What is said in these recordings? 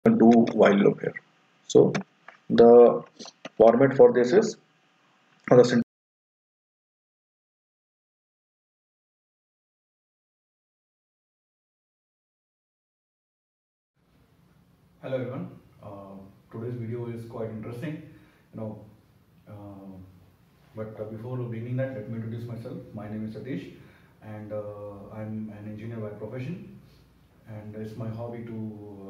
do while loop here. So the format for this is the Hello everyone. Today's video is quite interesting, you know. Uh, but before beginning that, let me introduce myself. My name is Satish, and I'm an engineer by profession. And it's my hobby to,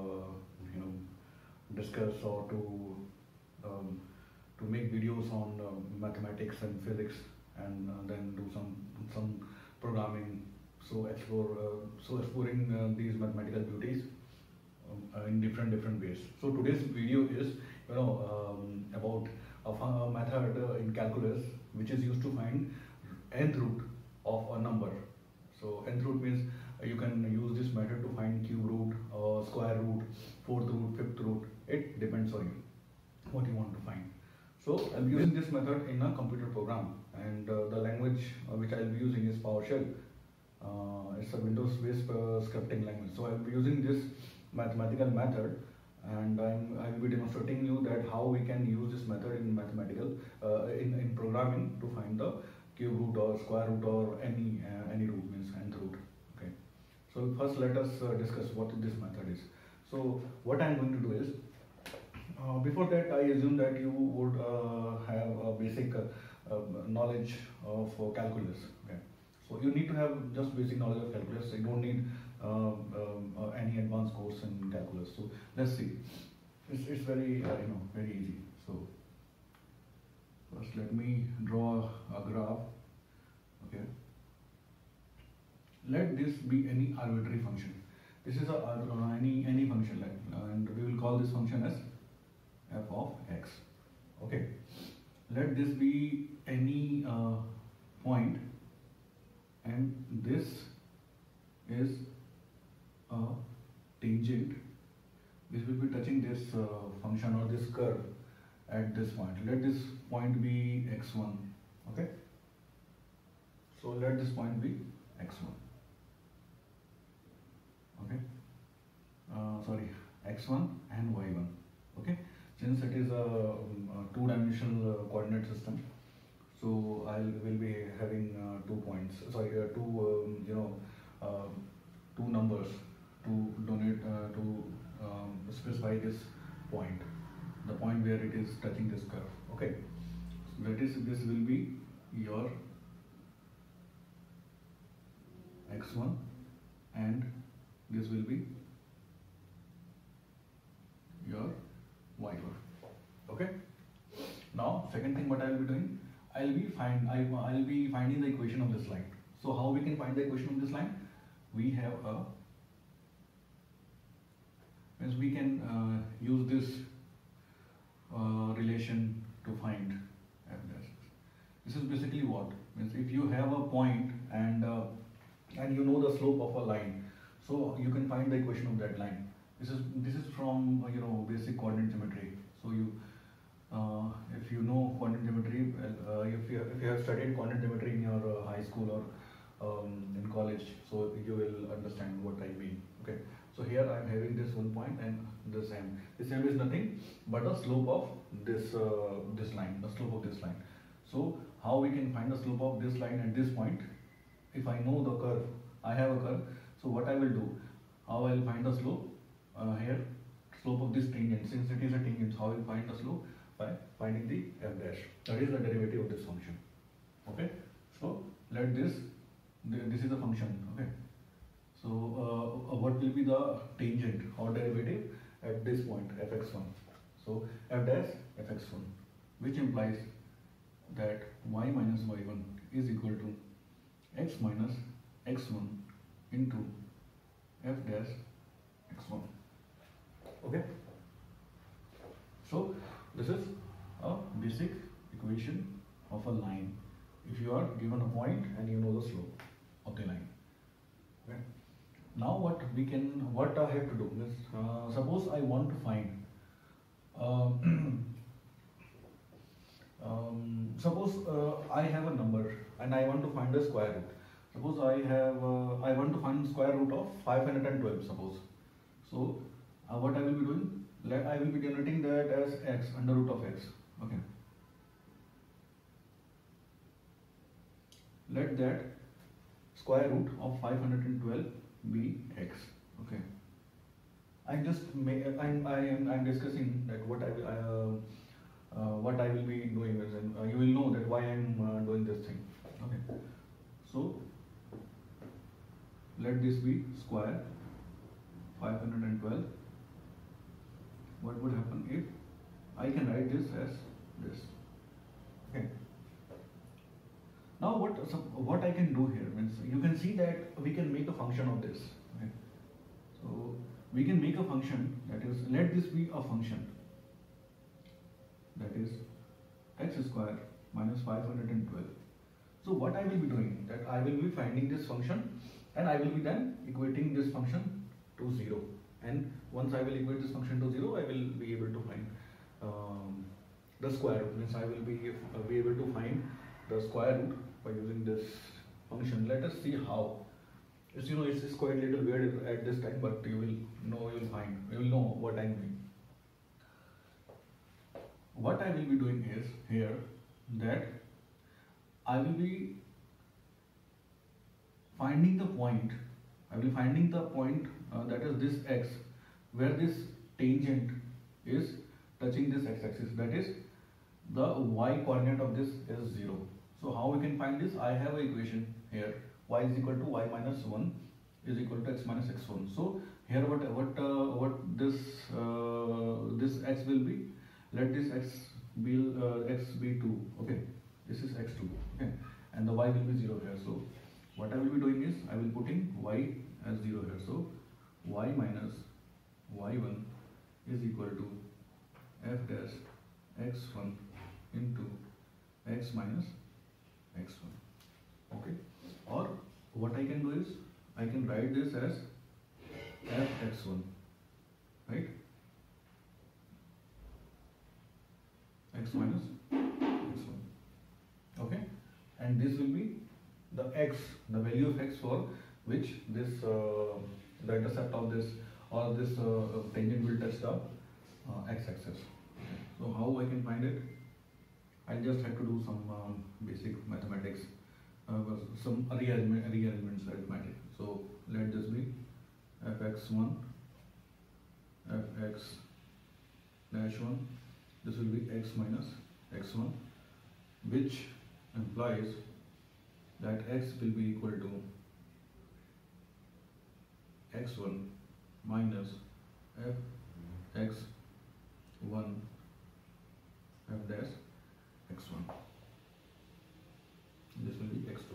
discuss or um, to make videos on mathematics and physics, and then do some programming. So exploring these mathematical beauties in different ways. So today's video is about a method in calculus which is used to find nth root of a number. So nth root means you can use this method to find cube root, square root, fourth root, fifth root. It depends on you what you want to find. So I'll be using this method in a computer program, and the language which I'll be using is PowerShell. It's a Windows-based scripting language. So I'll be using this mathematical method, and I will be demonstrating you that how we can use this method in mathematical in programming to find the cube root or square root or any root, means nth root. Okay. So first let us discuss what this method is. So what I am going to do is, before that I assume that you would have a basic knowledge of calculus. Okay. So you need to have just basic knowledge of calculus. You don't need any advanced course in calculus. So let's see. It's very very easy. So first let me draw a graph. Okay. Let this be any arbitrary function. This is any function, and we will call this function as f of x. Okay. Let this be any point, and this is a tangent which will be touching this function or this curve at this point. Let this point be x1. Okay. So let this point be x1. Okay. Sorry, x1 and y1. Okay. Since it is a two-dimensional coordinate system, so I will be having 2 points. Sorry, two numbers to donate to specify this point, the point where it is touching this curve. Okay, so that is, this will be your x1, and this will be your y1. Okay. Now second thing what I will be doing, I'll be finding the equation of this line. So how we can find the equation of this line? We have we can use this relation to find f dash. This is basically what means, if you have a point and you know the slope of a line, so you can find the equation of that line. This is from basic coordinate geometry. So you if you know coordinate geometry, if you have studied coordinate geometry in your high school or in college, so you will understand what I mean. Okay. So here I am having this one point and this m. This m is nothing but the slope of this line, the slope of this line. So how we can find the slope of this line at this point? If I know the curve, I have a curve. So what I will do? How I will find the slope? Here, slope of this tangent. Since it is a tangent, how I will find the slope? By finding the f dash. That is the derivative of this function. Okay. So let this is the function. Okay. So what will be the tangent or derivative at this point, fx1? So f dash fx1, which implies that y minus y1 is equal to x minus x1 into f dash x1. Okay. So this is a basic equation of a line if you are given a point and you know the slope of the line. Okay. Now what I have to do is, suppose I want to find suppose I have a number and I want to find the square root. Suppose I want to find square root of 512. Suppose. So what I will be doing? will be denoting that as x, under root of x. Okay. Let that square root of 512 be x. Okay. I'm discussing that what I will be doing is, and you will know that why I'm doing this thing. Okay. So let this be square 512. What would happen if I can write this as this? Okay. Now what I can do here means, you can see that we can make a function of this. Okay. So we can make a function, that is, let this be a function, that is x square minus 512. So what I will be doing, that I will be finding this function and I will be then equating this function to 0. And once I will equate this function to 0, I will be able to find the square root. Means I will be able to find the square root by using this function. Let us see how. It's, it's quite a little weird at this time, but you will know what I'm doing. What I will be doing is here that I will be finding the point. That is this x, where this tangent is touching this x-axis. That is, the y coordinate of this is 0. So how we can find this? I have an equation here. Y is equal to y minus 1 is equal to x minus x1. So here what this x will be? Let this x be 2. Okay, this is x2. Okay, and the y will be 0 here. So what I will be doing is I will putting y as 0 here. So y minus y1 is equal to f dash x1 into x minus x1. Okay, or what I can do is I can write this as fx1, right? X minus x1. Okay, and this will be the x, the value of x for which this the intercept of this or this tangent will touch the x-axis. So how I can find it? I just have to do some basic mathematics, some rearrangements arithmetic. So let this be fx1, fx dash 1. This will be x minus x1, which implies that x will be equal to x1 minus fx1 f dash x1. This will be x2.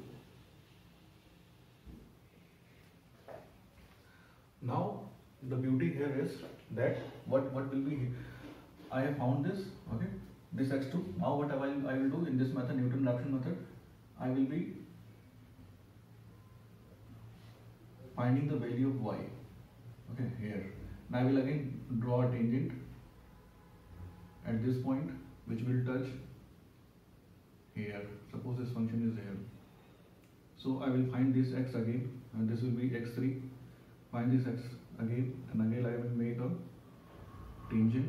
Now the beauty here is that what will be, I have found this, okay, this x2. Now what I will do in this method, Newton Raphson method, I will be finding the value of y. Okay, here. Now I will again draw a tangent at this point, which will touch here. Suppose this function is here. So I will find this x again, and this will be x3. Find this x again, and again I will make a tangent,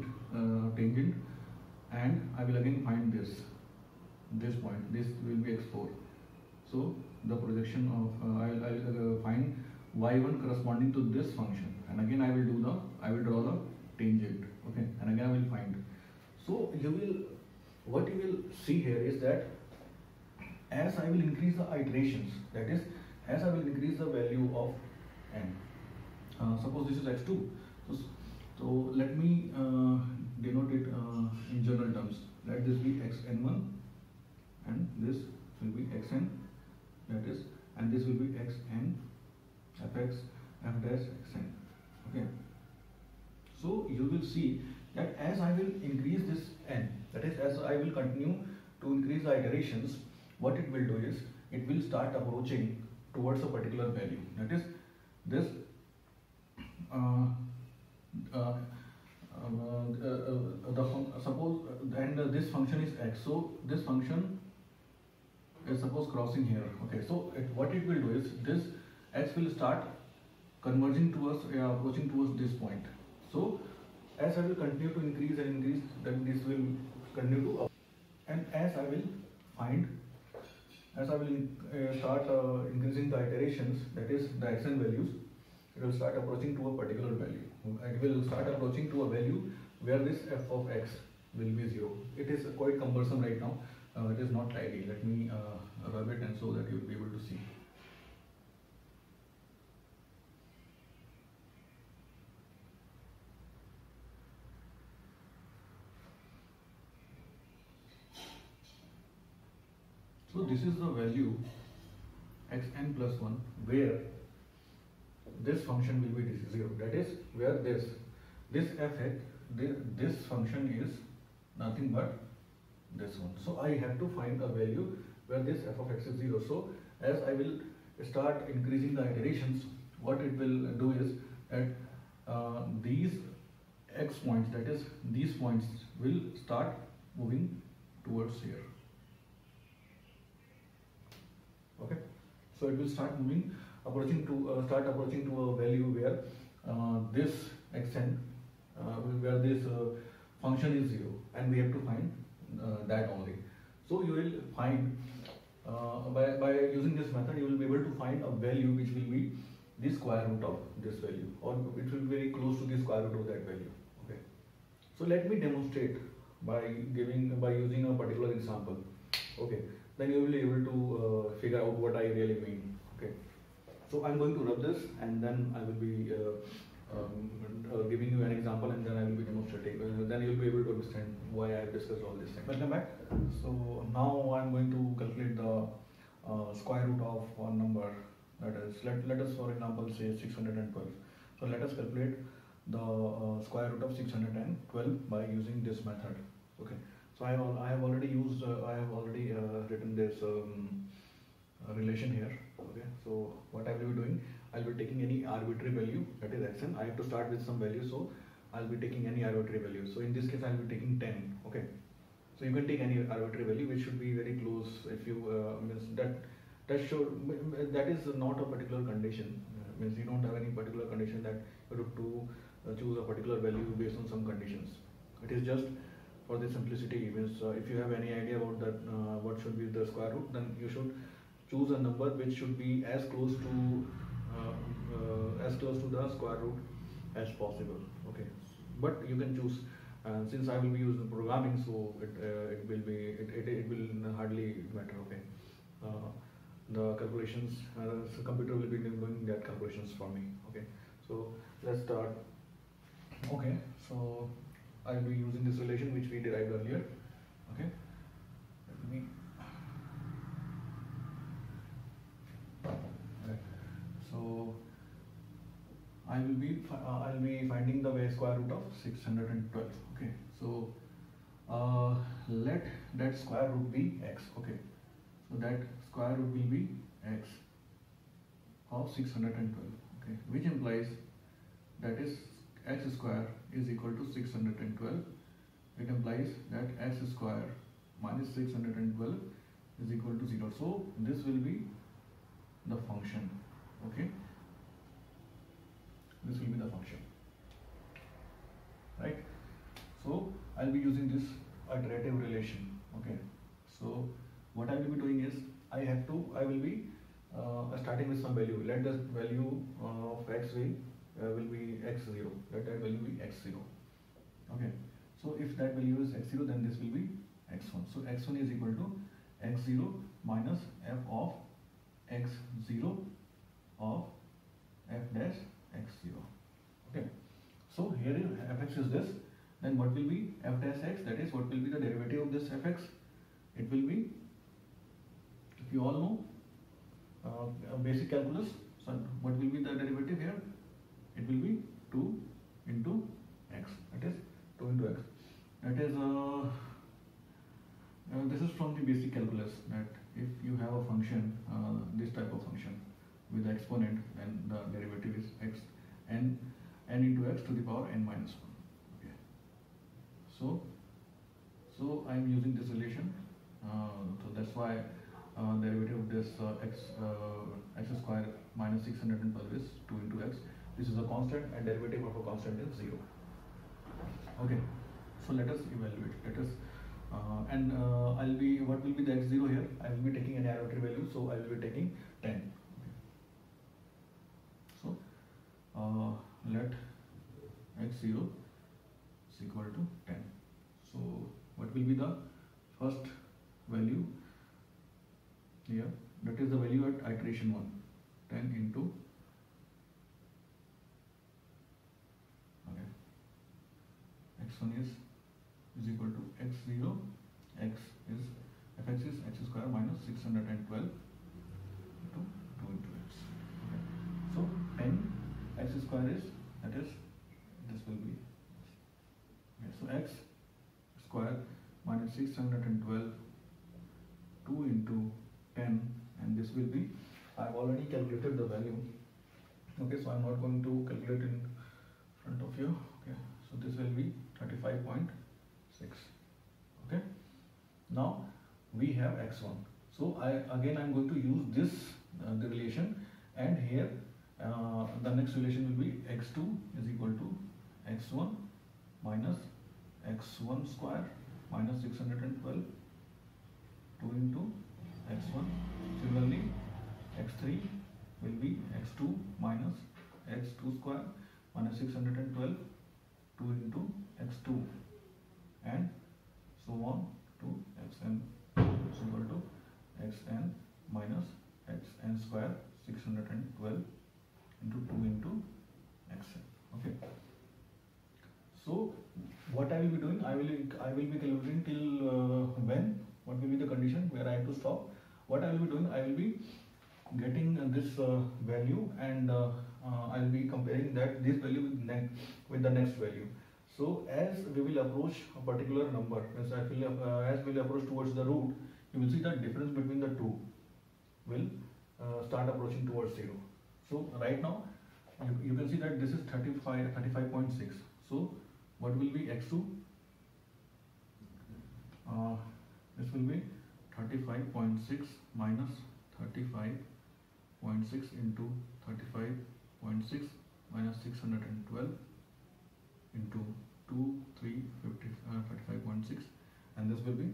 and I will again find this point. This will be x4. So the projection of I will find y1 corresponding to this function, and again I will draw the tangent. Okay, and again I will find. So what you will see here is that as I will increase the iterations, that is, as I will increase the value of n. Suppose this is x2. So let me denote it in general terms. Let this be xn1, and this will be xn. That is, and this will be xn fx f dash xn. Okay. So you will see that as I will increase this n, that is, as I will continue to increase the iterations, what it will do is it will start approaching towards a particular value. That is, this suppose and this function is x. So this function is suppose crossing here. Okay. So what it will do is this x will start converging towards approaching towards this point. So as I will continue to increase and increase, then this will continue to up. And as I will find, as I will start increasing the iterations, that is the xn values, it will start approaching to a particular value. It will start approaching to a value where this f of x will be 0. It is quite cumbersome right now. It is not tidy. Let me rub it and so that you will be able to see. So this is the value xn plus 1 where this function will be 0. That is where this fx, this function is nothing but this one. So I have to find a value where this f of x is 0. So as I will start increasing the iterations, what it will do is that these x points, that is these points, will start moving towards here. Okay, so it will start moving, approaching to a value where this xn, where this function is 0, and we have to find that only. So you will find by using this method, you will be able to find a value which will be the square root of this value, or it will be very close to the square root of that value. Okay, so let me demonstrate by using a particular example. Okay, then you will be able to figure out what I really mean. Okay, so I'm going to rub this, and then I will be giving you an example, and then I will be demonstrating. Then you will be able to understand why I have discussed all this thing. Welcome back. So now I'm going to calculate the square root of one number. That is, let us for example say 612. So let us calculate the square root of 612 by using this method. Okay. So I have already used, written this relation here. Okay. So what I will be doing, I'll be taking any arbitrary value, that is xn. I have to start with some value, so I'll be taking any arbitrary value. So in this case, I'll be taking 10. Okay. So you can take any arbitrary value, which should be very close. If you means that is not a particular condition. Means you don't have any particular condition that you have to choose a particular value based on some conditions. It is just for the simplicity. Means if you have any idea about that, what should be the square root, then you should choose a number which should be as close to the square root as possible. Okay, but you can choose. Since I will be using programming, so it will hardly matter. Okay, the calculations, the computer will be doing that calculations for me. Okay, so let's start. Okay, so I will be using this relation which we derived earlier. Okay, let me. Okay. So I'll be finding the square root of 612. Okay, so let that square root be x. Okay, so that square root will be x of 612. Okay, which implies that is x square is equal to 612. It implies that x square minus 612 is equal to 0. So this will be the function. Okay, this will be the function, right? So I'll be using this iterative relation. Okay, so what I will be doing is I will be starting with some value. Let the value of x will be x0. Let that value be x0. Okay, so if that value is x0, then this will be x1. So x1 is equal to x0 minus f of x0 of f dash x0. Okay, so here fx is this, then what will be f dash x, that is what will be the derivative of this fx. It will be, if you all know basic calculus, so what will be the derivative here? It will be 2 into x, that is 2 into x. That is this is from the basic calculus, that if you have a function, this type of function with the exponent, then the derivative is x n into x to the power n minus 1. Okay, so I am using this relation, so that's why derivative of this x square minus 612 is 2 into x. This is a constant, and derivative of a constant is 0. Okay, so let us evaluate. Let us what will be the x0 here? I will be taking an arbitrary value, so I will be taking 10. Okay. So let x0 is equal to 10. So what will be the first value here? That is the value at iteration 1. 10 into, okay, x1 is equal to x0, x is fx is x square minus 612 into 2 into x. Okay. So 10 x square is, that is, this will be, okay, so x square minus 612 2 into 10, and this will be, I have already calculated the value. Okay, so I am not going to calculate in front of you. Okay, so this will be 35.6. Okay, now we have x1. So I am going to use this the relation, and here the next relation will be x2 is equal to x1 minus x1 square minus 612 2 into x1. Similarly, x3 will be x2 minus x2 square minus 612 2 into x2, and so on to xn is equal to xn minus xn square 612 into 2 into xn. Okay. So what I will be doing, I will be calculating till when, what will be the condition where I have to stop. What I will be doing, I will be getting this value, and I will be comparing this value with the next value. So as we will approach a particular number, as we will approach towards the root, you will see that difference between the two will start approaching towards 0. So right now you can see that this is 35.6. So what will be x2? This will be 35.6 minus 35.6 into 35.6 minus 612 into 2, 3, 35.6, and this will be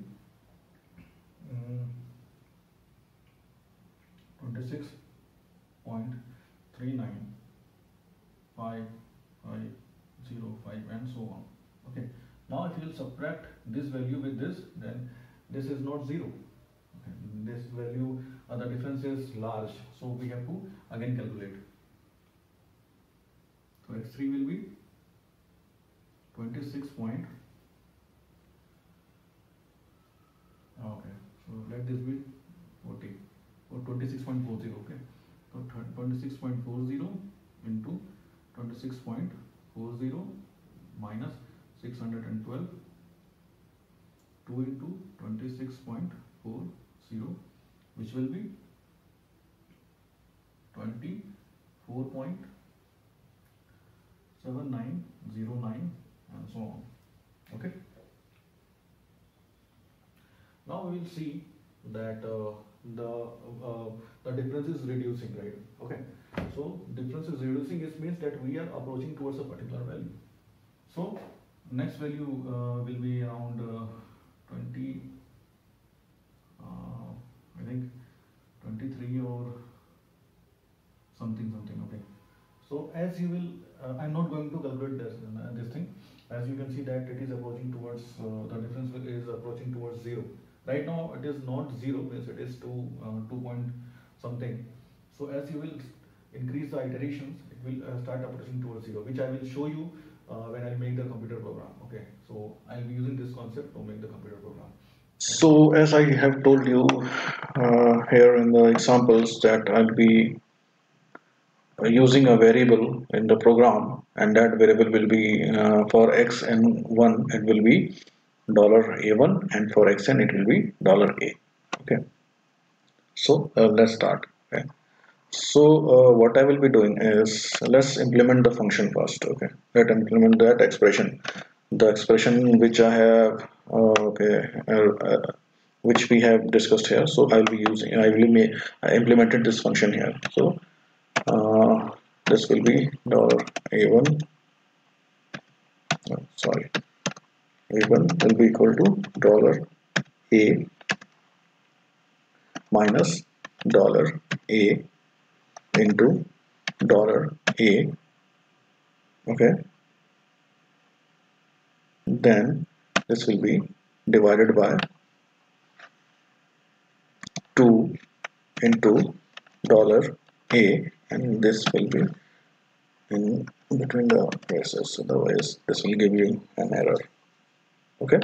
26.395505 and so on. Okay. Now if you will subtract this value with this, then this is not 0. Okay. This value, the difference is large, so we have to again calculate. So x3 will be 26 point. Okay, so let this be 40 or 26.40. Okay, so 26.40 into 26.40 minus 612 2 into 26.40, which will be 24.7909 and so on. Okay. Now we will see that the difference is reducing, right? Okay. So difference is reducing. It means that we are approaching towards a particular value. So next value will be around 20. I think 23 or something. Okay. So as you will, I'm not going to calculate this thing. As you can see that it is approaching towards, the difference is approaching towards 0. Right now it is not 0, means it is 2 point something. So as you will increase the iterations, it will start approaching towards 0, which I will show you when I make the computer program. Okay, so I will be using this concept to make the computer program. So as I have told you here in the examples, that I'll be using a variable in the program, and that variable will be for x and 1 it will be $a1, and for xn it will be $a. Okay, so let's start. Okay, so what I will be doing is, let's implement the function first. Okay, let's implement that expression, the expression which I have which we have discussed here. So I implemented this function here. So this will be $a1, sorry, a1 will be equal to dollar a minus dollar a into dollar a. Okay, then this will be divided by 2 into dollar a, and this will be in between the braces, otherwise this will give you an error. Okay,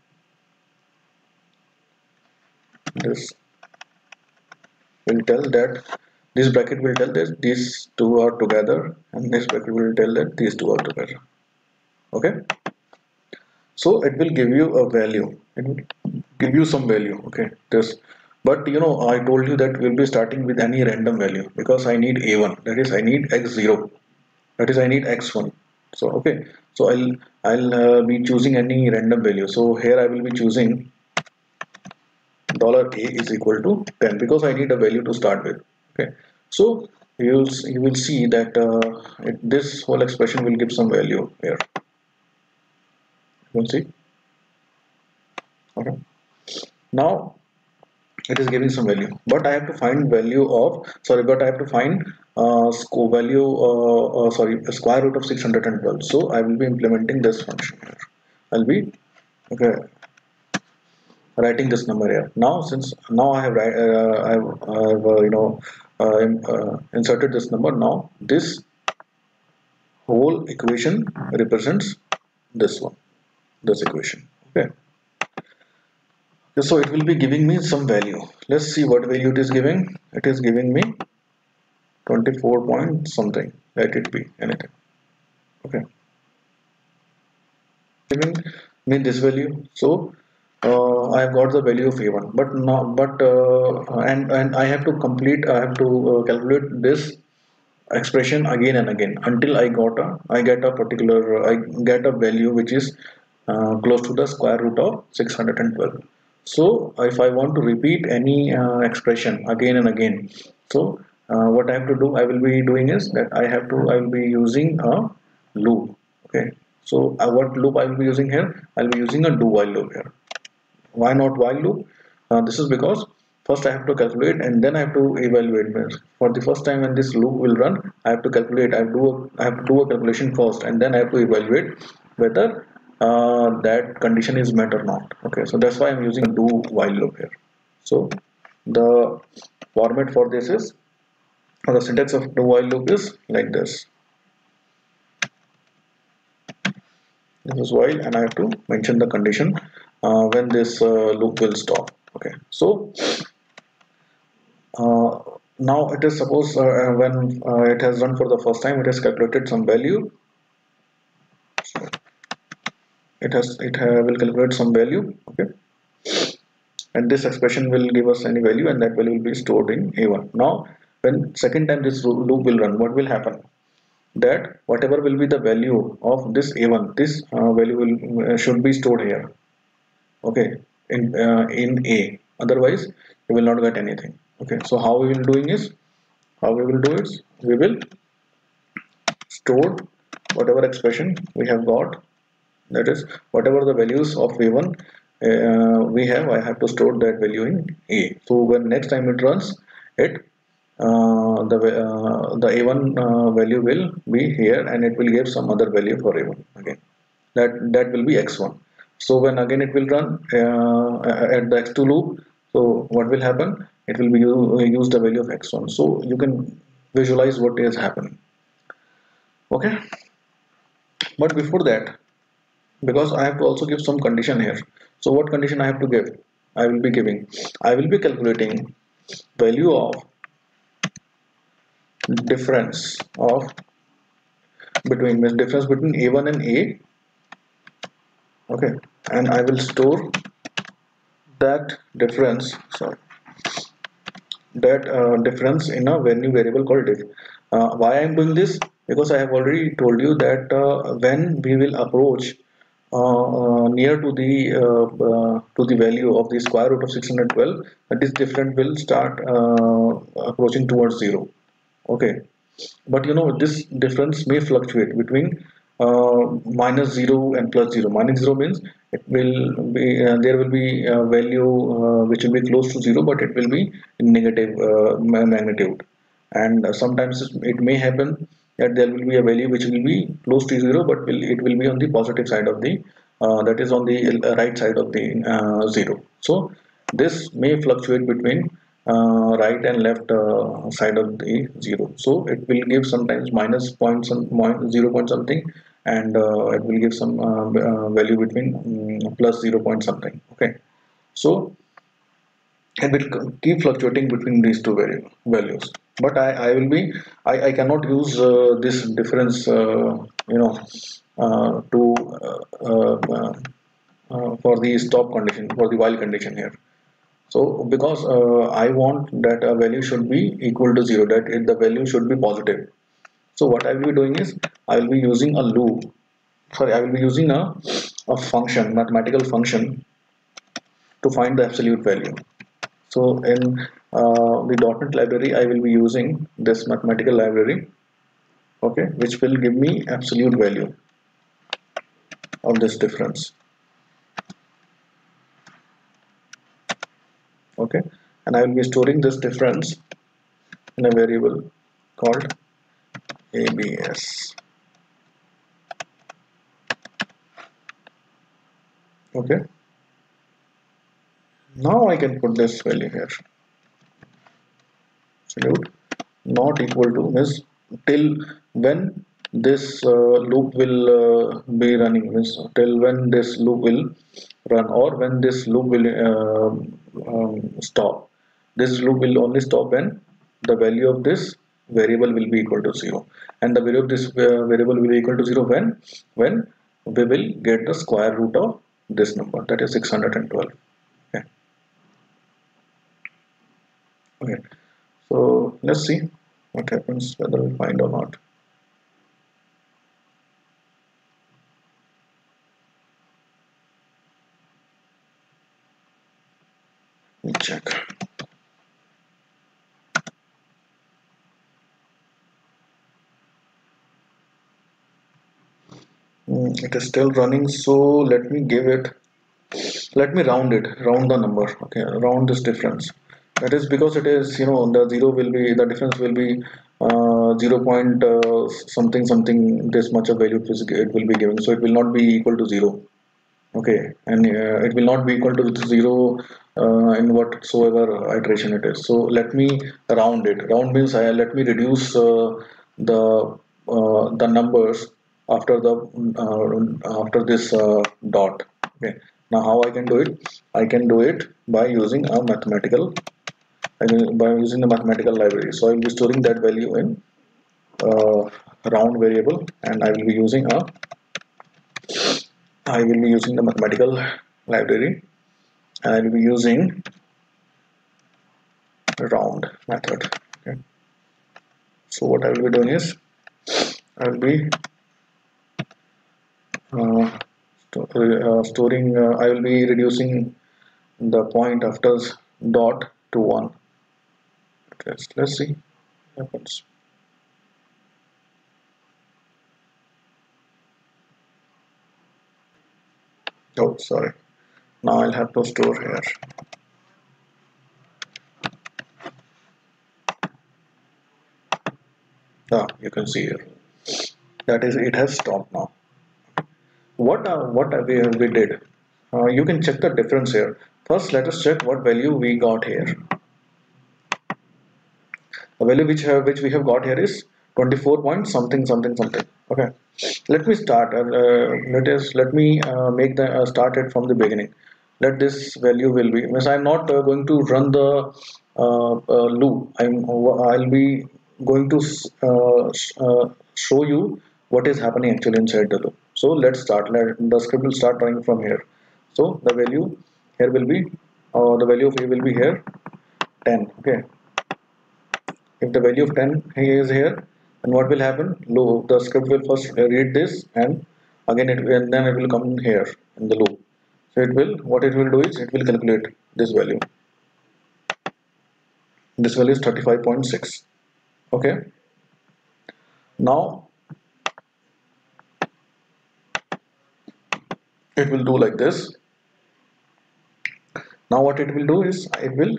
this will tell that this bracket will tell that these two are together, and this bracket will tell that these two are together. Okay, so it will give you a value, it will give you some value. Okay, this, but you know, I told you that we'll be starting with any random value because I need a1, that is I need x0, that is I need x1. So okay, so I'll be choosing any random value. So here I will be choosing dollar a is equal to 10 because I need a value to start with. Okay, so you will see that this whole expression will give some value here. You will see. Okay, now it is giving some value, but I have to find value of, sorry, but I have to find value, sorry, square root of 612. So I will be implementing this function here. I'll be, okay, writing this number here. Now since now I have inserted this number. Now this whole equation represents this one, this equation. Okay, so it will be giving me some value. Let's see what value it is giving. It is giving me 24 point something. Let it be anything. Okay, giving me this value. So I have got the value of a1, but not, but and I have to complete, I have to calculate this expression again and again until I get a particular, I get a value which is close to the square root of 612. So if I want to repeat any expression again and again, so what I have to do, I will be doing is that I will be using a loop. Okay, so what loop I will be using here? I will be using a do while loop here. Why not while loop? This is because first I have to calculate and then I have to evaluate. For the first time when this loop will run, I have to calculate, I have to do a calculation first, and then I have to evaluate whether that condition is met or not. Okay, so that's why I'm using a do while loop here. So the format for this is, or the syntax of do while loop is like this. This is while, and I have to mention the condition when this loop will stop. Okay, so now it is suppose when it has run for the first time, it has calculated some value. It will calculate some value. Okay, and this expression will give us any value, and that value will be stored in a1. Now when second time this loop will run, what will happen? That whatever will be the value of this a1, this value will should be stored here. Okay, in a, otherwise you will not get anything. Okay, so how we will doing is, how we will do is, we will store whatever expression we have got, that is whatever the values of a1 we have, I have to store that value in a. So when next time it runs it, the a1 value will be here, and it will give some other value for a1 again, that will be x1. So when again it will run at the x2 loop, so what will happen, it will be use the value of x1. So you can visualize what is happening. Okay, but before that, because I have to also give some condition here, so what condition I have to give? I will be calculating value of difference of difference between a1 and a. Okay, and I will store that difference, sorry, that difference in a new variable called diff. Why I am doing this? Because I have already told you that when we will approach near to the value of the square root of 612, this difference will start approaching towards 0. Okay, but you know, this difference may fluctuate between minus 0 and plus 0. Minus 0 means it will be there will be a value which will be close to 0, but it will be in negative magnitude. And sometimes it may happen that there will be a value which will be close to 0, but it will be on the positive side of the that is on the right side of the 0. So this may fluctuate between right and left side of the 0. So it will give sometimes minus point some 0 point something, and it will give some value between plus 0 point something. Okay, so it will keep fluctuating between these two values. But I cannot use this difference to for the stop condition, for the while condition here. So because I want that a value should be equal to 0, that the value should be positive. So what I will be doing is I will be using a loop. Sorry, I will be using a function, mathematical function, to find the absolute value. So in the .NET library, I will be using this mathematical library, okay, which will give me absolute value of this difference. Okay, and I will be storing this difference in a variable called ABS. Okay, now I can put this value here. Absolute not equal to means till when this loop will be running, means till when this loop will run, or when this loop will stop. This loop will only stop when the value of this variable will be equal to 0, and the value of this variable will be equal to 0 when we will get the square root of this number, that is 612. Okay, okay. So let's see what happens, whether we find or not. Let me check. It is still running, so let me give it, let me round the number. Okay, round this difference. That is because it is, the zero will be, the difference will be 0 point something something, this much of value it will be giving, so it will not be equal to 0. Okay, and it will not be equal to 0 in whatsoever iteration it is. So let me round it. Round means let me reduce the numbers after the after this dot. Okay, now how I can do it? I can do it by using a mathematical, by using the mathematical library. So I will be storing that value in round variable, and I will be using the mathematical library, and I will be using round method. Okay. So what I will be doing is I will be storing. I will be reducing the point after dot to 1. Okay, let's see what happens. Oh, sorry. Now I'll have to store here. You can see here. That is, it has stopped now. What we did? You can check the difference here. First, let us check what value we got here. The value which we have got here is 24 point something something something. Okay, let me start. Let me make the start it from the beginning. Let this value will be, means I'm not going to run the loop. I'll be going to show you what is happening actually inside the loop. So let's start. The script will start running from here. So the value here will be the value of a will be here 10. Okay, if the value of 10 is here, then what will happen? The script will first read this, and again and then it will come here in the loop. So what it will do is it will calculate this value. This value is 35.6. Okay, now it will do like this. Now what it will do is it will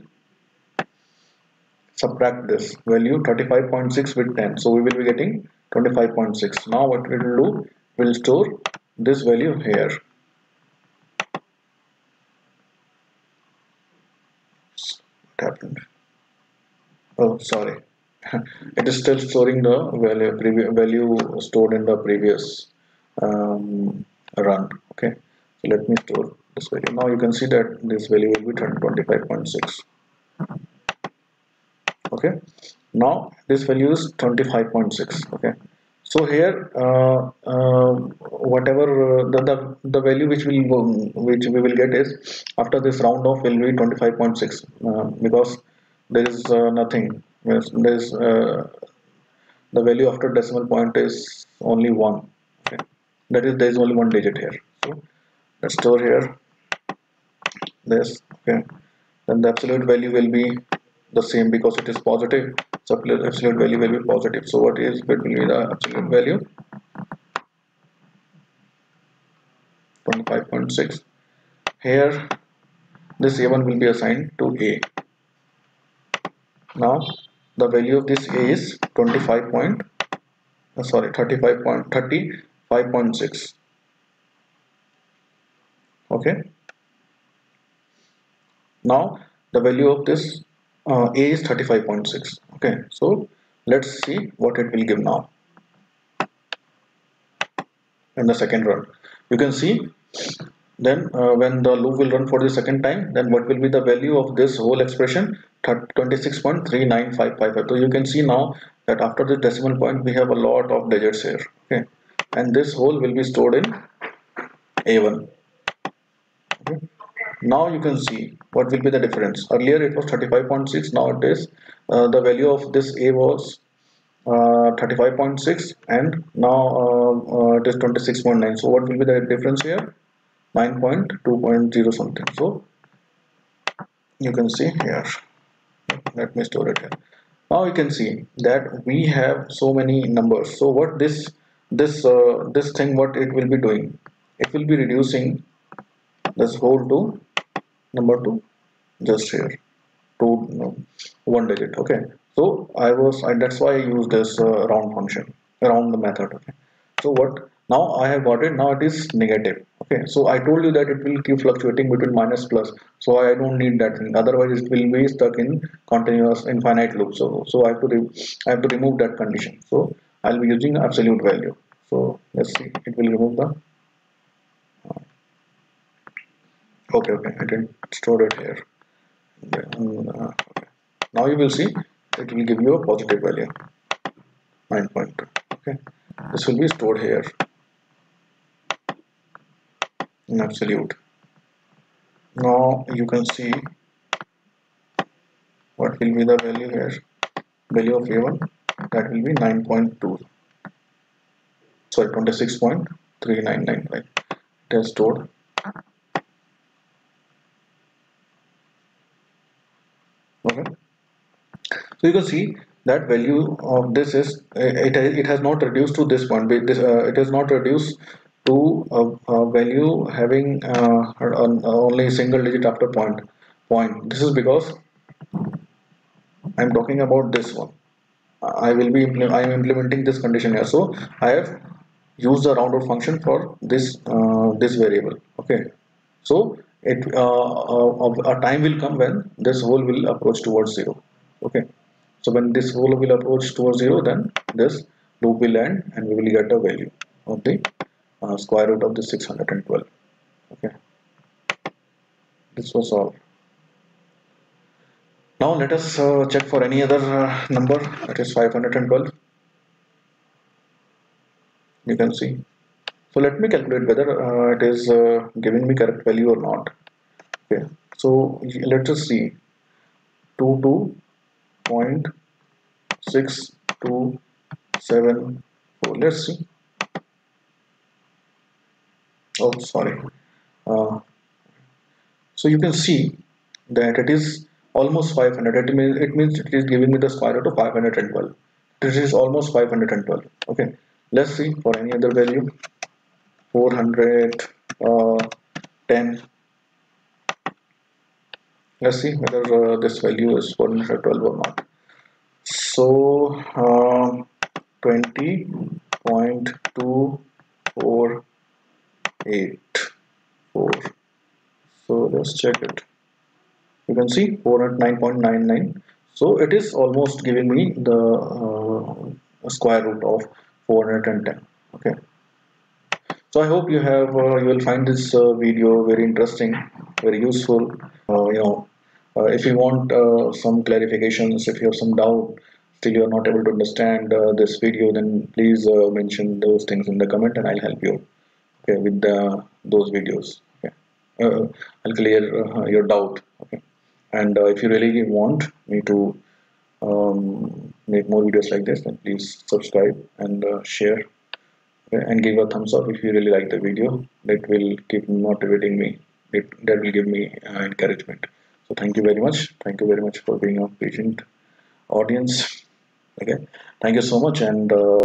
subtract this value 35.6 with 10, so we will be getting 25.6. Now what it will do, will store this value here. What happened? Oh, sorry. It is still storing the value stored in the previous run. Okay, so let me store this value. Now you can see that this value will be 25.6. Okay, now this value is 25.6. okay, so here whatever the value which we will get is, after this round off, will be 25.6, because there is nothing. Yes, there is the value after decimal point is only 1. Okay, that is, there is only one digit here. So let's store here this. Okay, then the absolute value will be the same because it is positive, so absolute value will be positive. So what is, it will be the absolute value 25.6. here this a1 will be assigned to a. Now the value of this a is 35.6. okay, now the value of this a is 35.6. okay, so let's see what it will give now in the second run. You can see then when the loop will run for the second time, then what will be the value of this whole expression? 26.39555. So you can see now that after the decimal point we have a lot of digits here. Okay, and this whole will be stored in a1. okay, now you can see what will be the difference. Earlier it was 35.6, now it is the value of this a was 35.6, and now it is 26.9. so what will be the difference here? 9.2.0 something. So you can see here, let me store it here. Now you can see that we have so many numbers. So what this thing, what it will be doing, it will be reducing this whole to number to just here to one digit. Okay, so that's why I use this round function, round the method. Okay, so what, now I have got it, now it is negative. Okay, so I told you that it will keep fluctuating between minus plus, so I don't need that thing, otherwise it will be stuck in continuous infinite loop. So I have to remove that condition. So I'll be using absolute value. So let's see, it will remove the okay, I didn't store it here. Okay. Now you will see it will give you a positive value 9.2. okay, this will be stored here in absolute. Now you can see what will be the value here, value of a1, that will be 9.2, sorry, 26.399. right, it is stored. Okay, so you can see that value of this is it has not reduced to this point. It has not reduced to a value having only single digit after point. This is because I'm talking about this one. I am implementing this condition here. So I have used the round off function for this variable. Okay, so a time will come when this whole will approach towards 0. Okay, so when this whole will approach towards 0, then this loop will end and we will get a value of the square root of the 612. Okay, this was all. Now let us check for any other number, that is 512. You can see. So let me calculate whether it is giving me correct value or not. Okay, so let us see 22.6274. Let's see. Oh, sorry. So you can see that it is almost 500. It means it is giving me the square root of 512. This is almost 512. Okay, let's see for any other value. 400, uh, 10. Let's see whether this value is 412 or not. So 20.248. So let's check it. You can see 409.99. So it is almost giving me the square root of 410. Okay. So I hope you will find this video very interesting, very useful. If you want some clarifications, if you have some doubt, still you are not able to understand this video, then please mention those things in the comment, and I'll help you. Okay, with those videos. Okay, I'll clear your doubt. Okay, and if you really want me to make more videos like this, then please subscribe and share, and give a thumbs up if you really like the video. That will keep motivating me. That will give me encouragement. So thank you very much. Thank you very much for being a patient audience. Okay, thank you so much, and